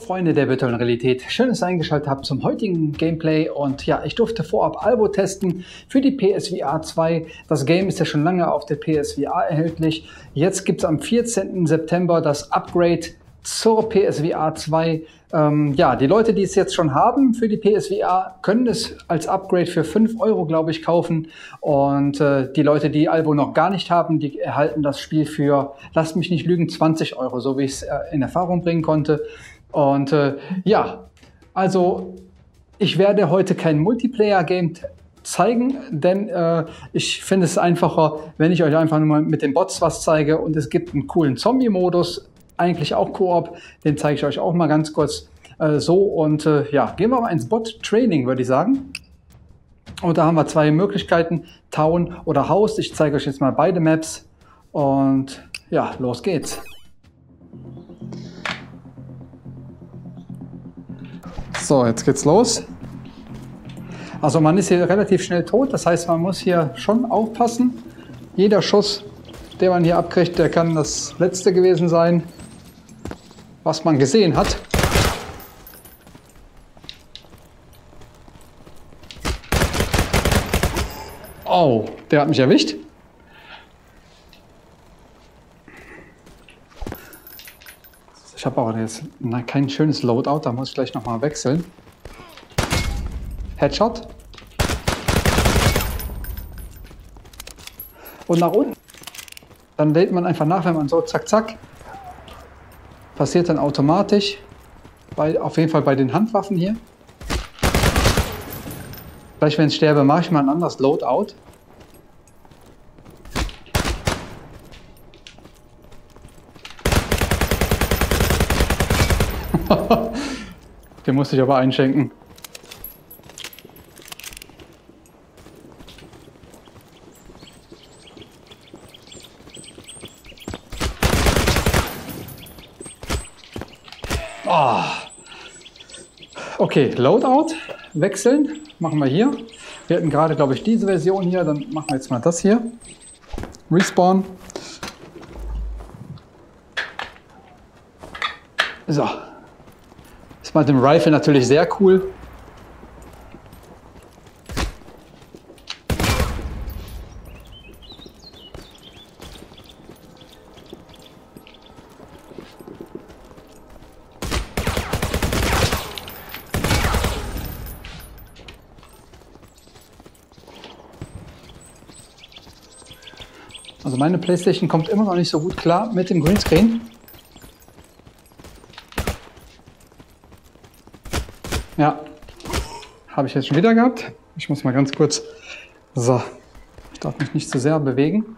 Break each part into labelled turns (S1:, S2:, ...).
S1: Freunde der virtuellen Realität, schön, dass ihr eingeschaltet habt zum heutigen Gameplay und ja, ich durfte vorab Albo testen für die PSVR 2. Das Game ist ja schon lange auf der PSVR erhältlich. Jetzt gibt es am 14. September das Upgrade zur PSVR 2. Ja, die Leute, die es jetzt schon haben für die PSVR, können es als Upgrade für 5 Euro, glaube ich, kaufen. Und die Leute, die Albo noch gar nicht haben, die erhalten das Spiel für, lasst mich nicht lügen, 20 Euro, so wie ich es in Erfahrung bringen konnte. Und ja, also ich werde heute kein Multiplayer-Game zeigen, denn ich finde es einfacher, wenn ich euch einfach nur mal mit den Bots was zeige. Und es gibt einen coolen Zombie-Modus, eigentlich auch Koop, den zeige ich euch auch mal ganz kurz und ja, gehen wir mal ins Bot-Training, würde ich sagen. Und da haben wir zwei Möglichkeiten, Town oder Haus. Ich zeige euch jetzt mal beide Maps und ja, los geht's. So, jetzt geht's los. Also man ist hier relativ schnell tot, das heißt, man muss hier schon aufpassen. Jeder Schuss, den man hier abkriegt, der kann das letzte gewesen sein, was man gesehen hat. Oh, der hat mich erwischt. Ich habe aber jetzt kein schönes Loadout, da muss ich gleich nochmal wechseln. Headshot. Und nach unten. Dann lädt man einfach nach, wenn man so zack, zack. Passiert dann automatisch. Auf jeden Fall bei den Handwaffen hier. Gleich, wenn ich sterbe, mache ich mal ein anderes Loadout. Den musste ich aber einschenken. Oh. Okay, Loadout, wechseln, machen wir hier. Wir hatten gerade, glaube ich, diese Version hier, dann machen wir jetzt mal das hier. Respawn. So. Ist mit dem Rifle natürlich sehr cool. Also meine PlayStation kommt immer noch nicht so gut klar mit dem Greenscreen. Ja, habe ich jetzt schon wieder gehabt. Ich muss mal ganz kurz... So, ich darf mich nicht zu sehr bewegen.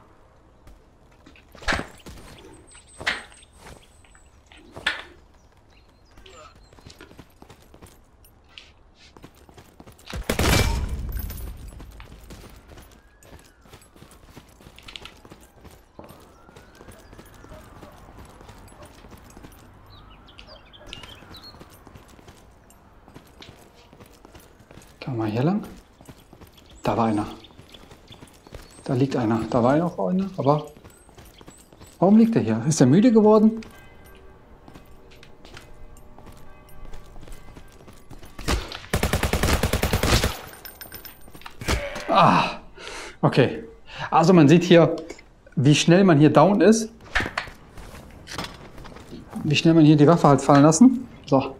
S1: Gehen wir mal hier lang. Da war einer. Da liegt einer. Da war ja auch einer. Aber warum liegt er hier? Ist er müde geworden? Ah, okay. Also man sieht hier, wie schnell man hier down ist. Wie schnell man hier die Waffe hat fallen lassen. So.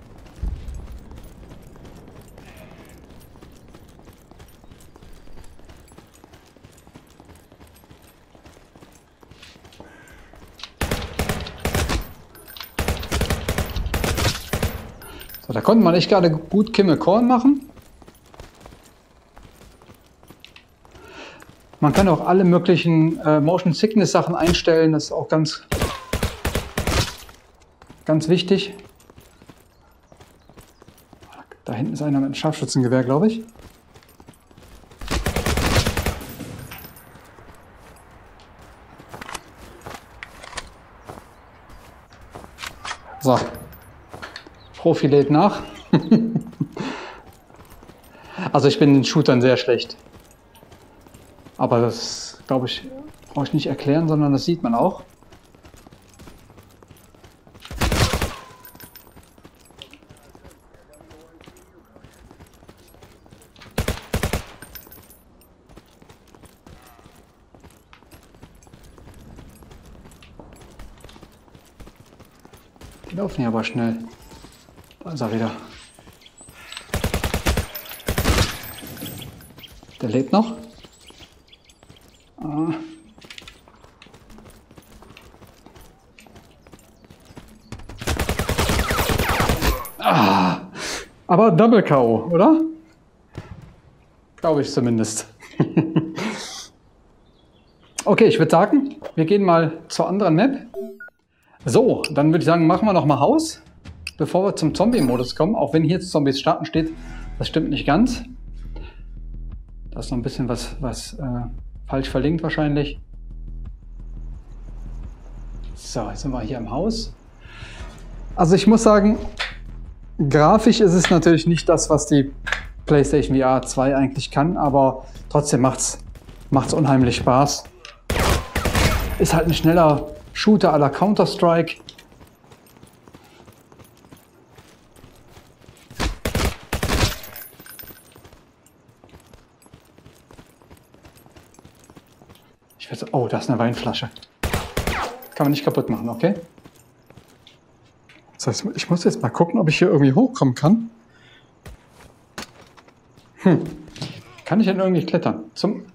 S1: So, da konnte man echt gerade gut Kimmel Korn machen. Man kann auch alle möglichen Motion Sickness Sachen einstellen, das ist auch ganz wichtig. Da hinten ist einer mit einem Scharfschützengewehr, glaube ich. So. Profi lädt nach. Also ich bin in Shootern sehr schlecht. Aber das, glaube ich, brauche ich nicht erklären, sondern das sieht man auch. Die laufen hier aber schnell. Da ist er wieder. Der lebt noch. Ah. Ah. Aber Double K.O., oder? Glaube ich zumindest. Okay, ich würde sagen, wir gehen mal zur anderen Map. So, dann würde ich sagen, machen wir noch mal Haus, bevor wir zum Zombie-Modus kommen. Auch wenn hier jetzt Zombies starten steht, das stimmt nicht ganz. Da ist noch ein bisschen was falsch verlinkt wahrscheinlich. So, jetzt sind wir hier im Haus. Also ich muss sagen, grafisch ist es natürlich nicht das, was die PlayStation VR 2 eigentlich kann, aber trotzdem macht's unheimlich Spaß. Ist halt ein schneller Shooter à la Counter-Strike. Oh, da ist eine Weinflasche. Kann man nicht kaputt machen, okay? Das heißt, ich muss jetzt mal gucken, ob ich hier irgendwie hochkommen kann. Kann ich denn irgendwie klettern?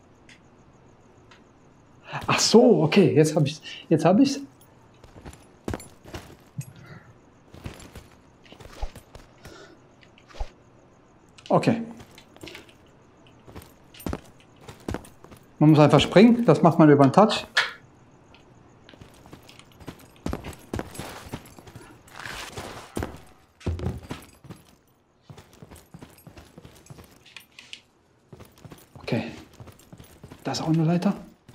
S1: Ach so, okay, jetzt habe ich's. Jetzt habe ich's. Okay. Man muss einfach springen, das macht man über den Touch. Okay. Da ist auch eine Leiter.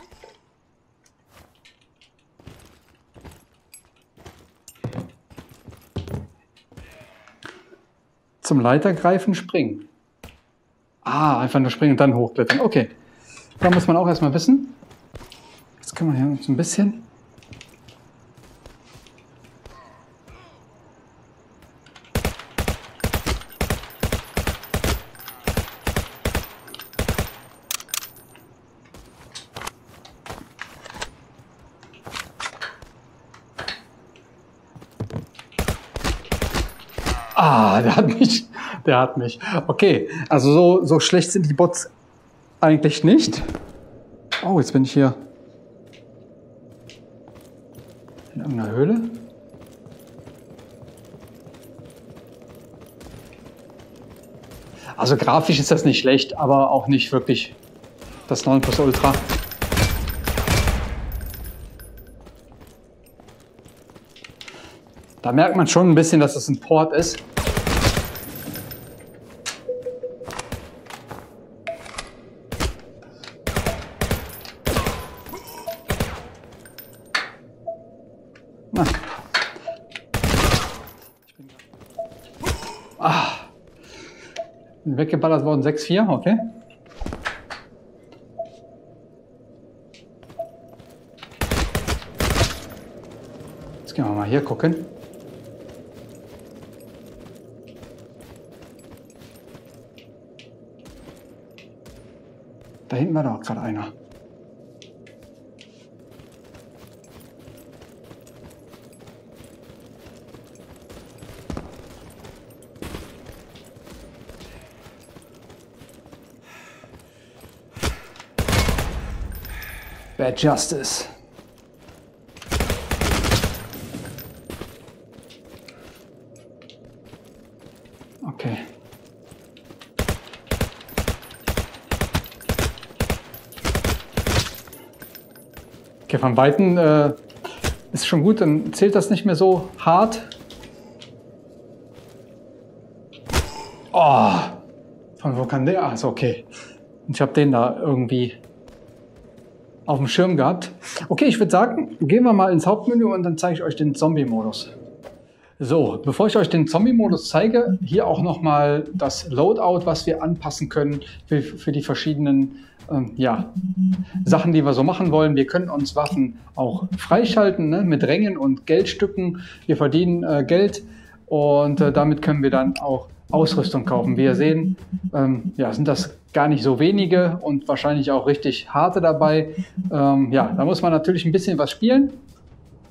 S1: Zum Leitergreifen springen. Ah, einfach nur springen und dann hochklettern. Okay. Da muss man auch erstmal wissen. Jetzt können wir hier uns ein bisschen. Ah, der hat mich. Der hat mich. Okay, also so schlecht sind die Bots eigentlich nicht. Oh, jetzt bin ich hier in irgendeiner Höhle. Also grafisch ist das nicht schlecht, aber auch nicht wirklich das 9+Ultra. Da merkt man schon ein bisschen, dass es ein Port ist. Weggeballert worden, 6-4, okay. Jetzt gehen wir mal hier gucken. Da hinten war doch gerade einer. Bad Justice. Okay. Okay, von Weitem ist schon gut, dann zählt das nicht mehr so hart. Oh, von wo kann der? Also okay. Ich habe den da irgendwie auf dem Schirm gehabt. Okay, ich würde sagen, gehen wir mal ins Hauptmenü und dann zeige ich euch den Zombie-Modus. So, bevor ich euch den Zombie-Modus zeige, hier auch nochmal das Loadout, was wir anpassen können für die verschiedenen Sachen, die wir so machen wollen. Wir können uns Waffen auch freischalten, ne, mit Rängen und Geldstücken. Wir verdienen Geld und damit können wir dann auch Ausrüstung kaufen. Wie ihr sehen, sind das gar nicht so wenige und wahrscheinlich auch richtig harte dabei. Da muss man natürlich ein bisschen was spielen.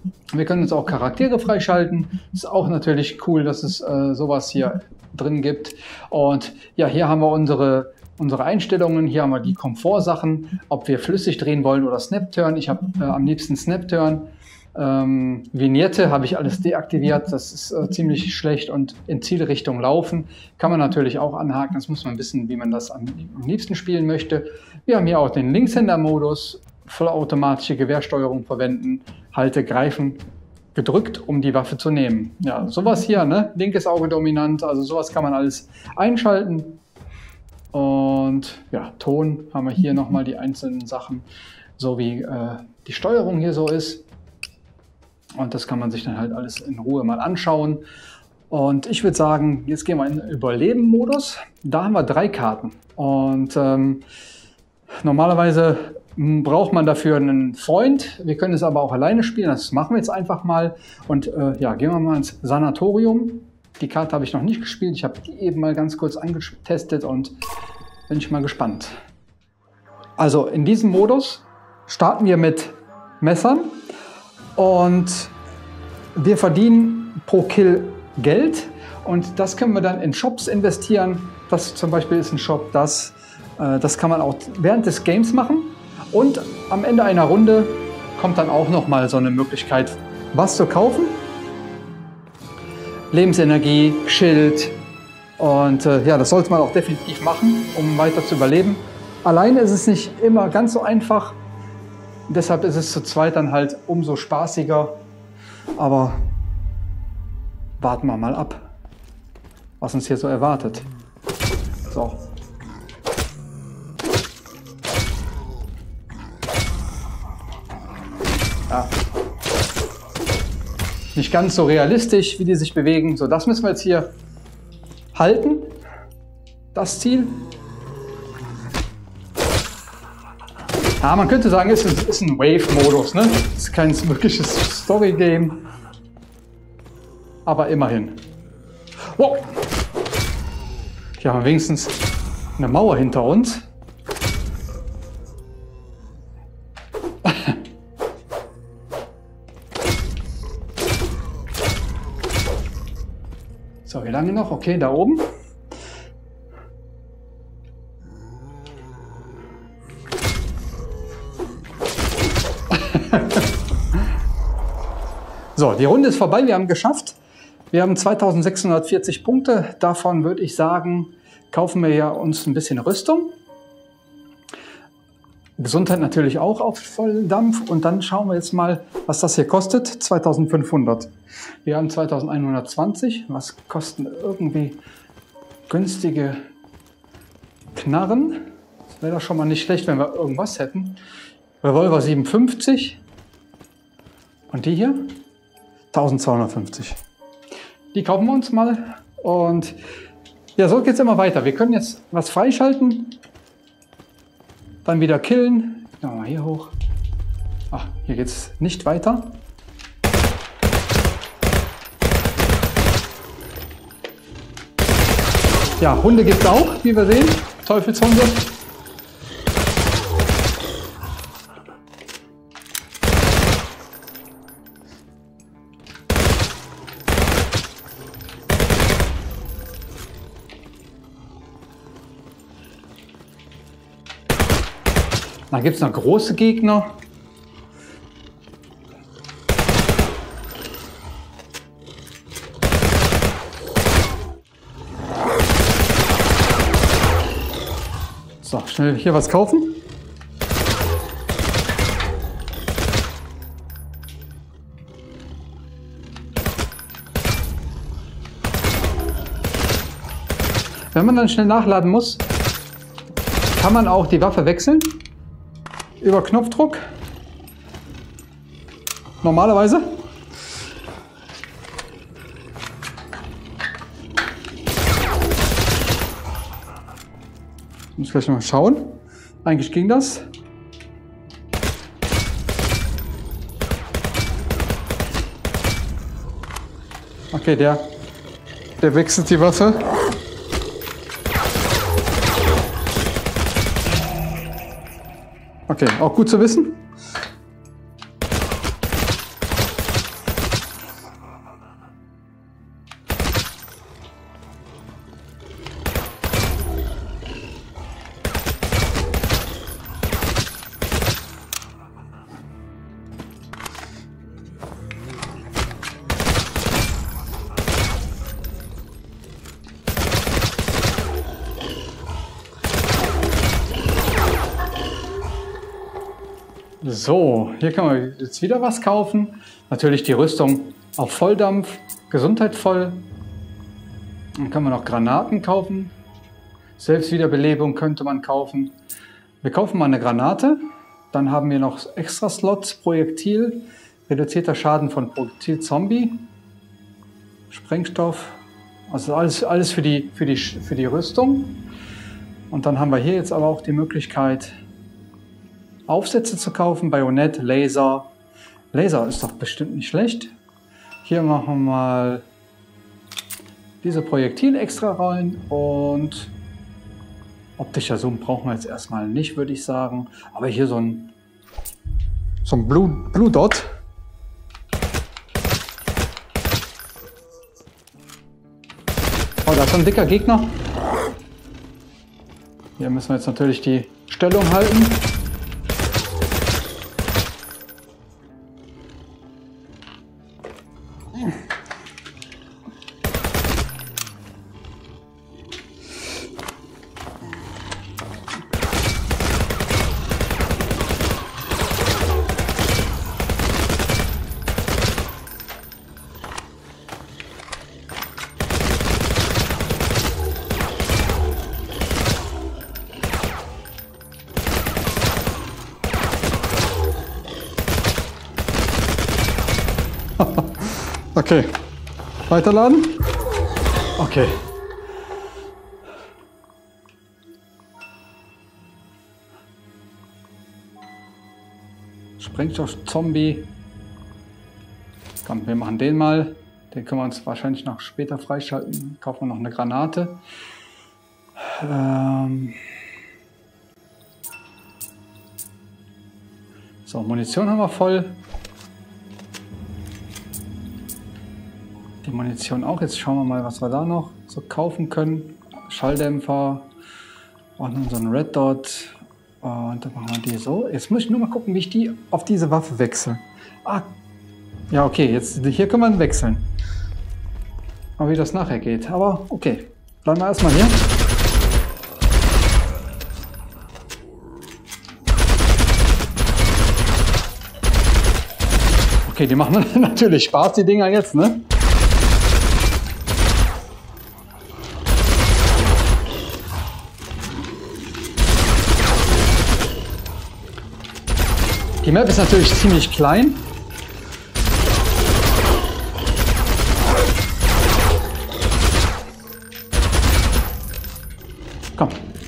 S1: Wir können uns auch Charaktere freischalten. Ist auch natürlich cool, dass es sowas hier drin gibt. Und ja, hier haben wir unsere Einstellungen. Hier haben wir die Komfortsachen, ob wir flüssig drehen wollen oder Snap-Turn. Ich habe am liebsten Snap-Turn. Vignette habe ich alles deaktiviert. Das ist ziemlich schlecht. Und in Zielrichtung laufen kann man natürlich auch anhaken. Das muss man wissen, wie man das am liebsten spielen möchte. Wir haben hier auch den Linkshänder-Modus. Vollautomatische Gewehrsteuerung verwenden. Halte, greifen, gedrückt, um die Waffe zu nehmen. Ja, sowas hier, ne? Linkes Auge dominant. Also sowas kann man alles einschalten. Und ja, Ton haben wir hier nochmal die einzelnen Sachen, so wie die Steuerung hier so ist. Und das kann man sich dann halt alles in Ruhe mal anschauen. Und ich würde sagen, jetzt gehen wir in den Überleben-Modus. Da haben wir 3 Karten. Und normalerweise braucht man dafür einen Freund. Wir können es aber auch alleine spielen. Das machen wir jetzt einfach mal. Und ja, gehen wir mal ins Sanatorium. Die Karte habe ich noch nicht gespielt. Ich habe die eben mal ganz kurz angetestet und bin ich mal gespannt. Also in diesem Modus starten wir mit Messern und wir verdienen pro Kill Geld und das können wir dann in Shops investieren. Das zum Beispiel ist ein Shop, das kann man auch während des Games machen und am Ende einer Runde kommt dann auch noch mal so eine Möglichkeit, was zu kaufen. Lebensenergie, Schild und ja, das sollte man auch definitiv machen, um weiter zu überleben. Alleine ist es nicht immer ganz so einfach, deshalb ist es zu zweit dann halt umso spaßiger, aber warten wir mal ab, was uns hier so erwartet. So. Ja. Nicht ganz so realistisch, wie die sich bewegen. So, das müssen wir jetzt hier halten. Das Ziel. Ja, man könnte sagen, es ist ein Wave-Modus, ne? Es ist kein wirkliches Story-Game. Aber immerhin. Wow! Hier haben wir wenigstens eine Mauer hinter uns. So, wie lange noch? Okay, da oben. So, die Runde ist vorbei. Wir haben geschafft. Wir haben 2640 Punkte. Davon würde ich sagen, kaufen wir ja uns ein bisschen Rüstung. Gesundheit natürlich auch auf Volldampf. Und dann schauen wir jetzt mal, was das hier kostet. 2500. Wir haben 2120. Was kosten irgendwie günstige Knarren? Das wäre doch schon mal nicht schlecht, wenn wir irgendwas hätten. Revolver 57. Und die hier? 1250. Die kaufen wir uns mal. Und ja, so geht es immer weiter. Wir können jetzt was freischalten. Dann wieder killen. Gehen wir mal hier hoch. Ach, hier geht es nicht weiter. Ja, Hunde gibt es auch, wie wir sehen. Teufelshunde. Da gibt es noch große Gegner. So, schnell hier was kaufen. Wenn man dann schnell nachladen muss, kann man auch die Waffe wechseln. Über Knopfdruck. Normalerweise. Ich muss gleich mal schauen. Eigentlich ging das. Okay, der wechselt die Waffe. Okay, auch gut zu wissen. So, hier kann man jetzt wieder was kaufen. Natürlich die Rüstung auf Volldampf, Gesundheit voll. Dann kann man noch Granaten kaufen. Selbstwiederbelebung könnte man kaufen. Wir kaufen mal eine Granate. Dann haben wir noch extra Slots, Projektil, reduzierter Schaden von Projektil Zombie, Sprengstoff, also alles für die Rüstung. Und dann haben wir hier jetzt aber auch die Möglichkeit, Aufsätze zu kaufen, Bajonett, Laser. Laser ist doch bestimmt nicht schlecht. Hier machen wir mal diese Projektil extra rein und optischer Zoom brauchen wir jetzt erstmal nicht, würde ich sagen. Aber hier so ein Blue Dot. Oh, da ist so ein dicker Gegner. Hier müssen wir jetzt natürlich die Stellung halten. Okay, weiterladen. Okay. Sprengstoff-Zombie. Komm, wir machen den mal. Den können wir uns wahrscheinlich noch später freischalten. Kaufen wir noch eine Granate. So, Munition haben wir voll. Die Munition auch. Jetzt schauen wir mal, was wir da noch so kaufen können. Schalldämpfer und unseren Red Dot. Und dann machen wir die so. Jetzt muss ich nur mal gucken, wie ich die auf diese Waffe wechsle. Ah, ja, okay. Jetzt hier können wir wechseln. Aber wie das nachher geht. Aber okay. Bleiben wir erstmal hier. Okay, die machen natürlich Spaß, die Dinger jetzt, ne? Die Map ist natürlich ziemlich klein. Komm.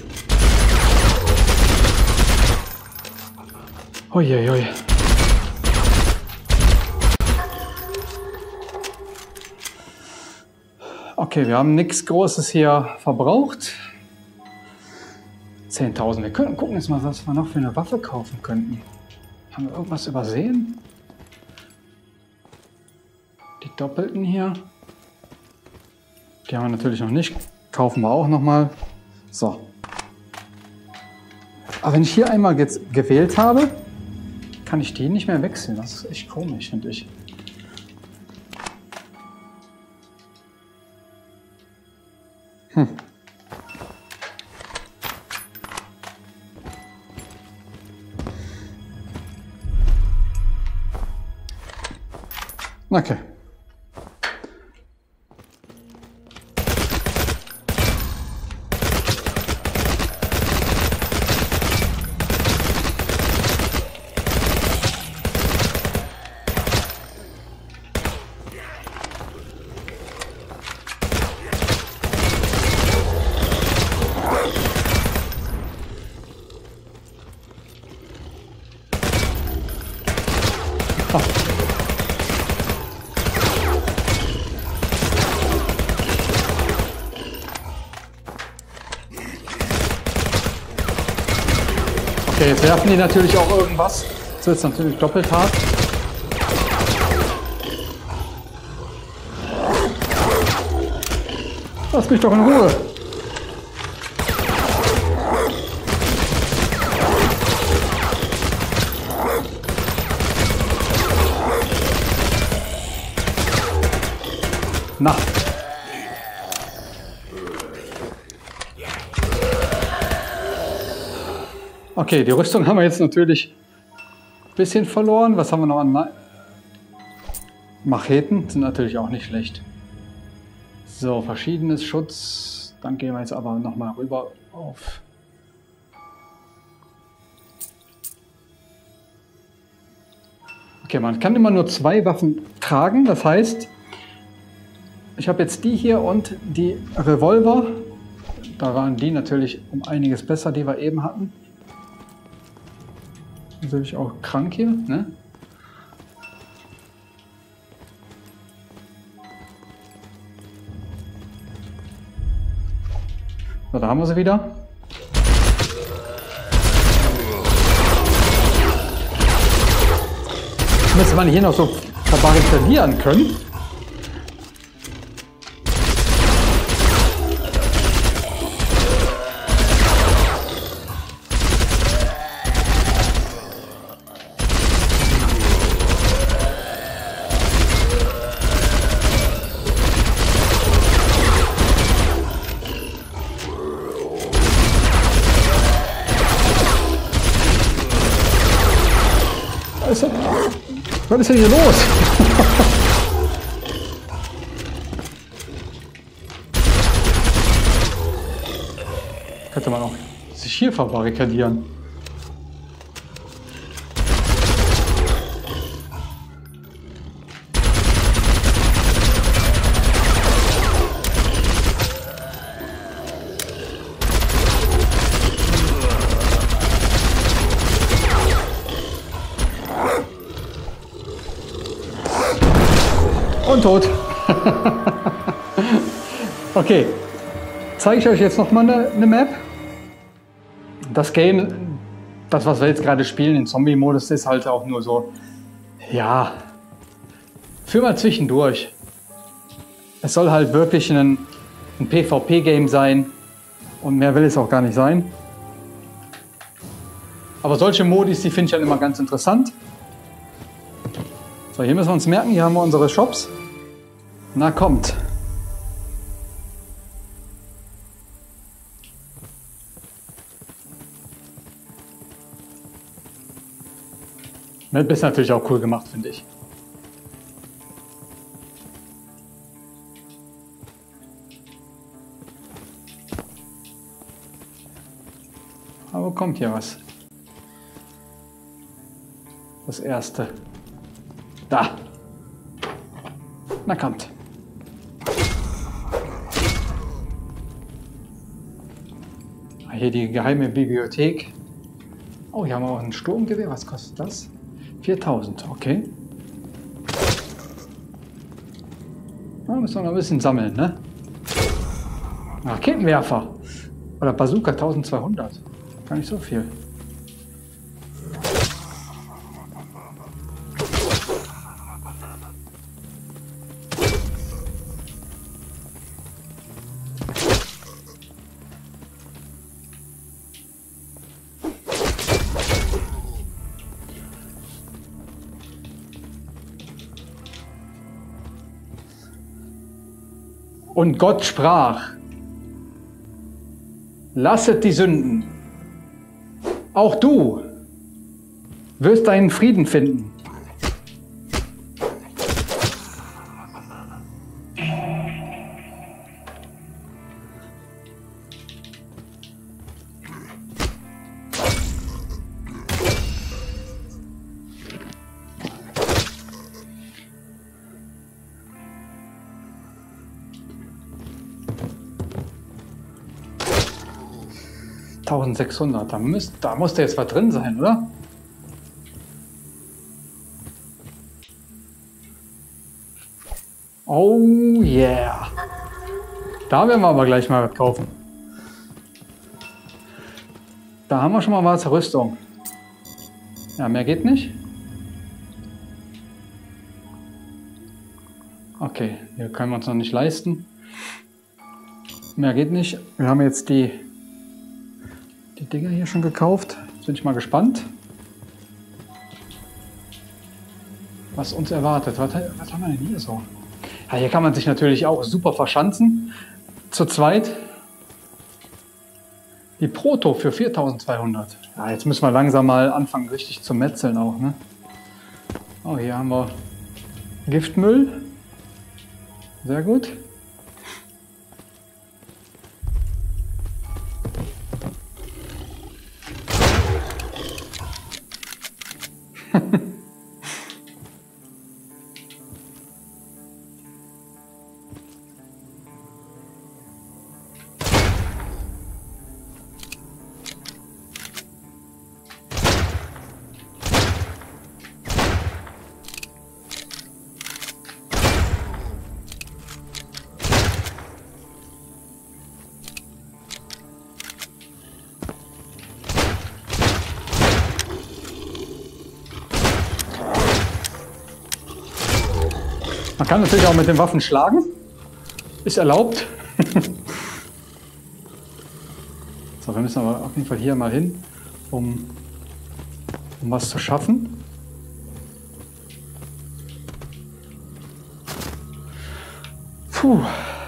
S1: Uiuiui. Okay, wir haben nichts Großes hier verbraucht. 10.000. Wir können gucken jetzt mal, was wir noch für eine Waffe kaufen könnten. Haben wir irgendwas übersehen? Die Doppelten hier. Die haben wir natürlich noch nicht. Kaufen wir auch nochmal. So. Aber wenn ich hier einmal jetzt gewählt habe, kann ich die nicht mehr wechseln. Das ist echt komisch, finde ich. Okay. Okay, jetzt werfen die natürlich auch irgendwas. Das wird natürlich doppelt hart. Lass mich doch in Ruhe. Na. Okay, die Rüstung haben wir jetzt natürlich bisschen verloren. Was haben wir noch an Macheten? Sind natürlich auch nicht schlecht. So, verschiedenes Schutz. Dann gehen wir jetzt aber nochmal rüber auf. Okay, man kann immer nur 2 Waffen tragen. Das heißt, ich habe jetzt die hier und die Revolver. Da waren die natürlich um einiges besser, die wir eben hatten. Natürlich auch krank hier, ne? So, da haben wir sie wieder. Müsste man hier noch so verbarrikadieren können. Was ist denn hier los? Könnte man auch sich hier verbarrikadieren. Und tot. Okay, zeige ich euch jetzt noch mal eine Map. Das Game, das was wir jetzt gerade spielen, im Zombie-Modus, ist halt auch nur so, ja, für mal zwischendurch. Es soll halt wirklich ein PvP-Game sein und mehr will es auch gar nicht sein. Aber solche Modis, die finde ich halt immer ganz interessant. So, hier müssen wir uns merken, hier haben wir unsere Shops. Na, kommt. Map ist natürlich auch cool gemacht, finde ich. Aber kommt hier was? Das erste. Da. Na, kommt. Hier die geheime Bibliothek. Oh, hier haben wir auch ein Sturmgewehr. Was kostet das? 4000, okay. Da müssen wir noch ein bisschen sammeln, ne? Raketenwerfer. Oder Bazooka 1200. Gar nicht so viel. Und Gott sprach, lasset die Sünden, auch du wirst deinen Frieden finden. $1600, da muss jetzt was drin sein, oder? Oh yeah. Da werden wir aber gleich mal was kaufen. Da haben wir schon mal was zur Rüstung. Ja, mehr geht nicht. Okay, hier können wir uns noch nicht leisten. Mehr geht nicht. Wir haben jetzt die Dinger hier schon gekauft. Jetzt bin ich mal gespannt, was uns erwartet. Was haben wir denn hier so? Ja, hier kann man sich natürlich auch super verschanzen. Zu zweit. Die Proto für 4200. Ja, jetzt müssen wir langsam mal anfangen, richtig zu metzeln auch, ne? Oh, hier haben wir Giftmüll. Sehr gut. Man kann natürlich auch mit den Waffen schlagen. Ist erlaubt. So, wir müssen aber auf jeden Fall hier mal hin, um was zu schaffen. Puh.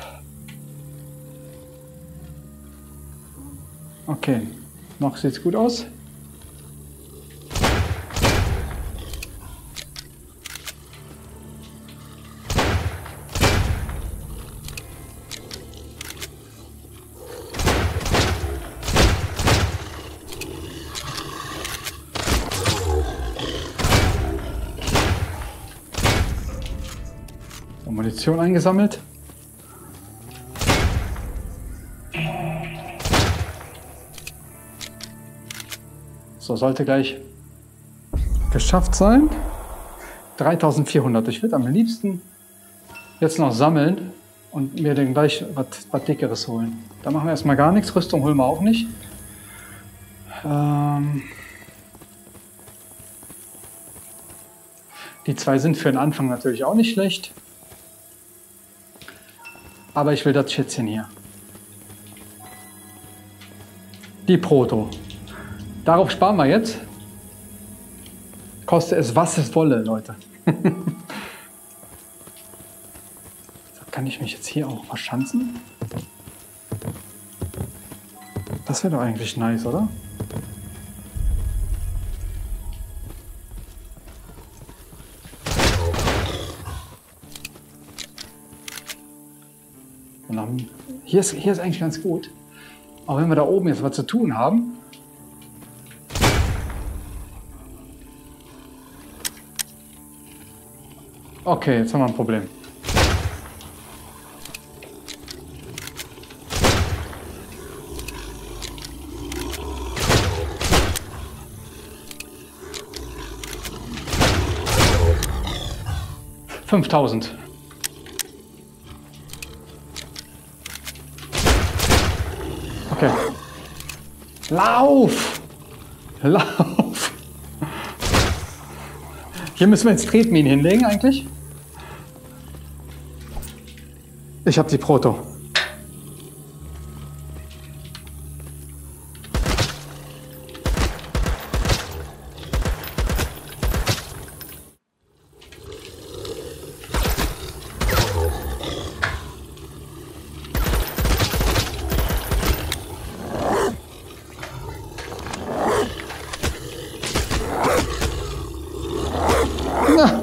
S1: Okay, noch sieht's gut aus. Munition eingesammelt. So, sollte gleich geschafft sein. 3400. Ich würde am liebsten jetzt noch sammeln und mir dann gleich was Dickeres holen. Da machen wir erstmal gar nichts. Rüstung holen wir auch nicht. Die zwei sind für den Anfang natürlich auch nicht schlecht. Aber ich will das Schätzchen hier. Die Proto. Darauf sparen wir jetzt. Koste es, was es wolle, Leute. So, kann ich mich jetzt hier auch verschanzen? Das wäre doch eigentlich nice, oder? Und dann, hier ist eigentlich ganz gut. Auch wenn wir da oben jetzt was zu tun haben. Okay, jetzt haben wir ein Problem. $5000. Okay. Lauf! Lauf! Hier müssen wir jetzt Tretminen hinlegen eigentlich. Ich habe die Proto. Na.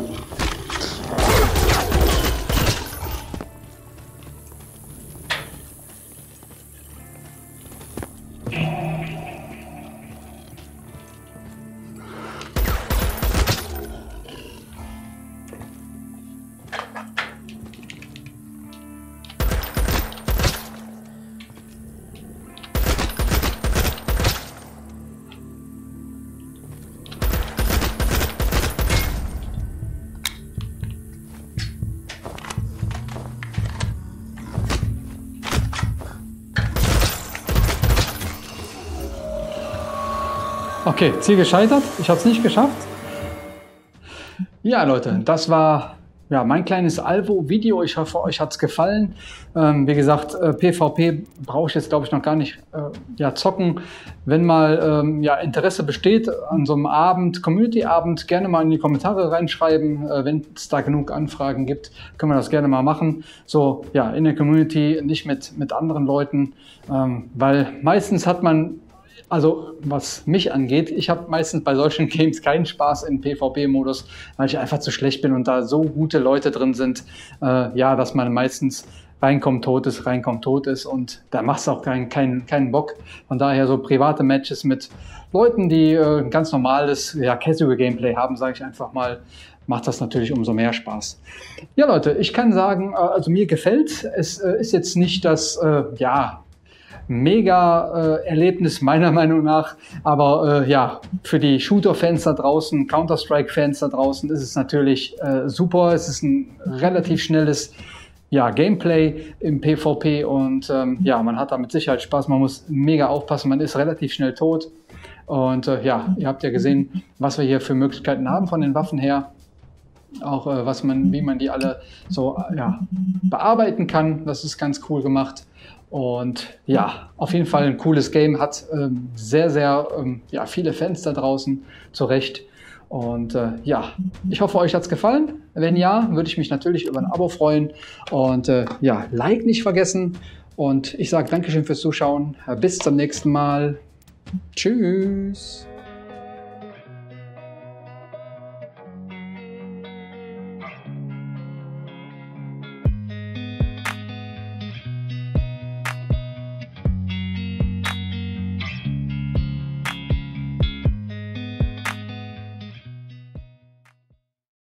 S1: Okay, Ziel gescheitert. Ich habe es nicht geschafft. Ja, Leute, das war ja, mein kleines Alvo-Video. Ich hoffe, euch hat es gefallen. Wie gesagt, PvP brauche ich jetzt, glaube ich, noch gar nicht ja, zocken. Wenn mal ja, Interesse besteht an so einem Abend, Community-Abend, gerne mal in die Kommentare reinschreiben. Wenn es da genug Anfragen gibt, können wir das gerne mal machen. So, ja, in der Community, nicht mit anderen Leuten, weil meistens hat man, also was mich angeht, ich habe meistens bei solchen Games keinen Spaß im PvP-Modus, weil ich einfach zu schlecht bin und da so gute Leute drin sind, ja, dass man meistens reinkommt, tot ist und da macht es auch keinen Bock. Von daher so private Matches mit Leuten, die ganz normales, ja, Casual-Gameplay haben, sage ich einfach mal, macht das natürlich umso mehr Spaß. Ja, Leute, ich kann sagen, also mir gefällt. Es ist jetzt nicht das, ja, mega Erlebnis meiner Meinung nach, aber ja, für die Shooter-Fans da draußen, Counter-Strike-Fans da draußen ist es natürlich super. Es ist ein relativ schnelles ja, Gameplay im PvP und ja, man hat da mit Sicherheit Spaß. Man muss mega aufpassen, man ist relativ schnell tot und ja, ihr habt ja gesehen, was wir hier für Möglichkeiten haben von den Waffen her. Auch wie man die alle so ja, bearbeiten kann. Das ist ganz cool gemacht. Und ja, auf jeden Fall ein cooles Game, hat sehr ja, viele Fans da draußen, zu Recht. Und ja, ich hoffe, euch hat es gefallen. Wenn ja, würde ich mich natürlich über ein Abo freuen. Und ja, Like nicht vergessen. Und ich sage Dankeschön fürs Zuschauen. Bis zum nächsten Mal. Tschüss.